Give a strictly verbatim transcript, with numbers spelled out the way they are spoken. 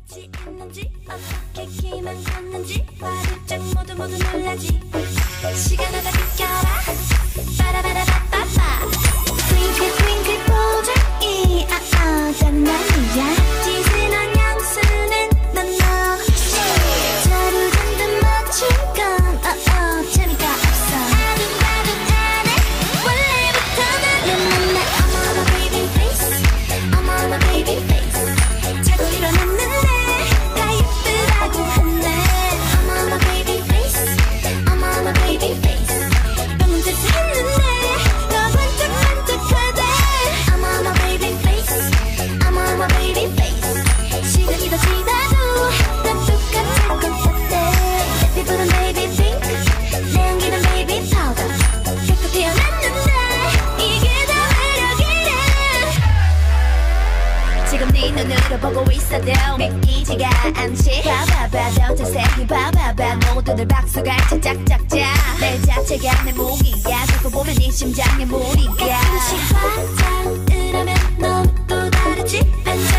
같이 있는지 어떻게 키만 컸는지 화들짝 모두 모두 놀라지. 시간을 다 비켜라 빠라바라바빠빠 트윙클 트윙클 보자기 아아 장난이야. 짓은 언양수는 넌 너무 자루 잔뜩 맞춘 건 어어 재미가 없어. 아둥바둥 안해 원래부터 나는 만나. I'm on my baby face, I'm on my baby face. 자고 일어났는데 다 예쁘다고 했네. I'm on my baby face, I'm on my baby face. 방금 제스했는데 너 반짝반짝하대. I'm on my baby face, I'm on my baby face. 시간이 더 지나도 난 똑같을 것 같대. 내 피부는 baby pink, 내 향기는 baby powder. 배꼽 태어났는데 이게 다 매력이래. 지금 네 눈으로 보고 있어도 믿기지가 않지. 봐봐봐 더 자세히 봐봐봐 모두들 박수갈채 짝짝짝. 내 자체가 내 무기야. 자꾸 보면 네 심장에 무리가. 가끔씩 화장을 하면 너무 또 다르지. 반짝